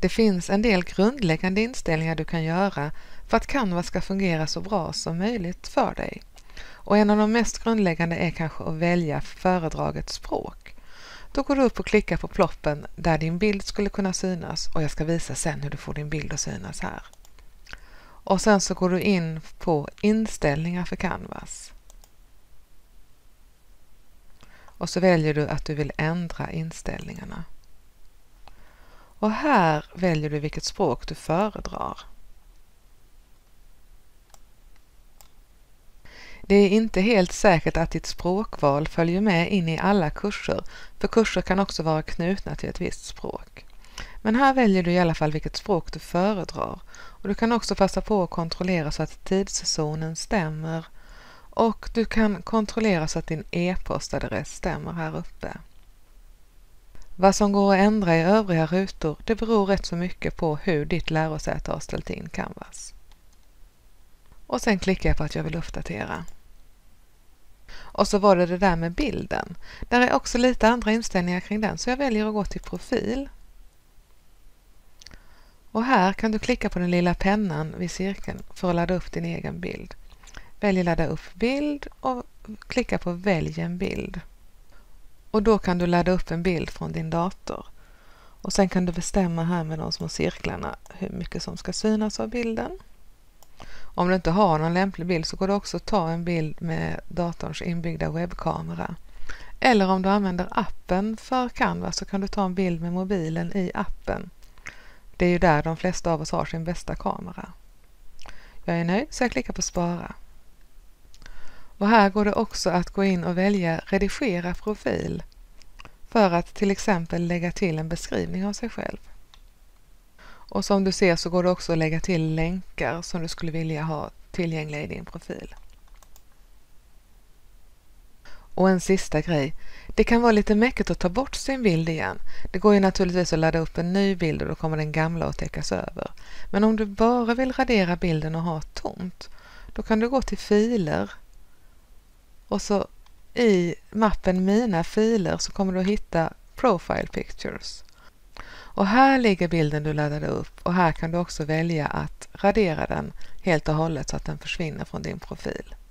Det finns en del grundläggande inställningar du kan göra för att Canva ska fungera så bra som möjligt för dig. Och en av de mest grundläggande är kanske att välja föredraget språk. Då går du upp och klickar på ploppen där din bild skulle kunna synas, och jag ska visa sen hur du får din bild att synas här. Och sen så går du in på inställningar för Canvas. Och så väljer du att du vill ändra inställningarna. Och här väljer du vilket språk du föredrar. Det är inte helt säkert att ditt språkval följer med in i alla kurser, för kurser kan också vara knutna till ett visst språk. Men här väljer du i alla fall vilket språk du föredrar, och du kan också passa på att kontrollera så att tidszonen stämmer, och du kan kontrollera så att din e-postadress stämmer här uppe. Vad som går att ändra i övriga rutor, det beror rätt så mycket på hur ditt lärosäte har ställt in Canvas. Och sen klickar jag på att jag vill uppdatera. Och så var det där med bilden. Där är också lite andra inställningar kring den, så jag väljer att gå till profil. Och här kan du klicka på den lilla pennan vid cirkeln för att ladda upp din egen bild. Välj ladda upp bild och klicka på välj en bild. Och då kan du ladda upp en bild från din dator. Och sen kan du bestämma här med de små cirklarna hur mycket som ska synas av bilden. Om du inte har någon lämplig bild så går det också att ta en bild med datorns inbyggda webbkamera. Eller om du använder appen för Canva så kan du ta en bild med mobilen i appen. Det är ju där de flesta av oss har sin bästa kamera. Jag är nöjd så jag klickar på spara. Och här går det också att gå in och välja redigera profil för att till exempel lägga till en beskrivning av sig själv. Och som du ser så går det också att lägga till länkar som du skulle vilja ha tillgängliga i din profil. Och en sista grej. Det kan vara lite mäckigt att ta bort sin bild igen. Det går ju naturligtvis att ladda upp en ny bild och då kommer den gamla att täckas över. Men om du bara vill radera bilden och ha tomt, då kan du gå till filer. Och så i mappen mina filer så kommer du att hitta Profile Pictures. Och här ligger bilden du laddade upp, och här kan du också välja att radera den helt och hållet så att den försvinner från din profil.